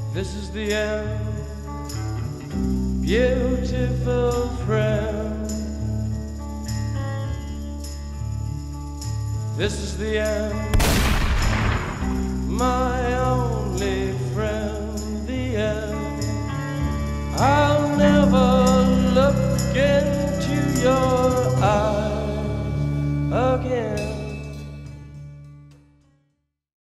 This is the end, beautiful friend. This is the end, my only friend, the end. I'll never look into your eyes again.